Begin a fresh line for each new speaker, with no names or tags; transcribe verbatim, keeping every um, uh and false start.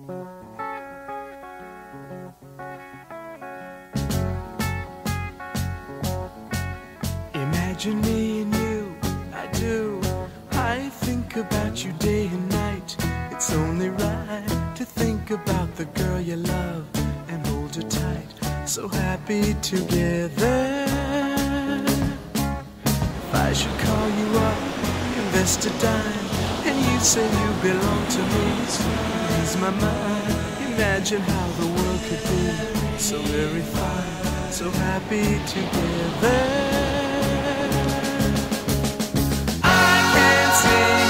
Imagine me and you, I do. I think about you day and night. It's only right to think about the girl you love and hold her tight. So happy together. If I should call you up, invest a dime, and you say you belong to me, ease my mind. Imagine how the world could be so very fine, so happy together. I can't see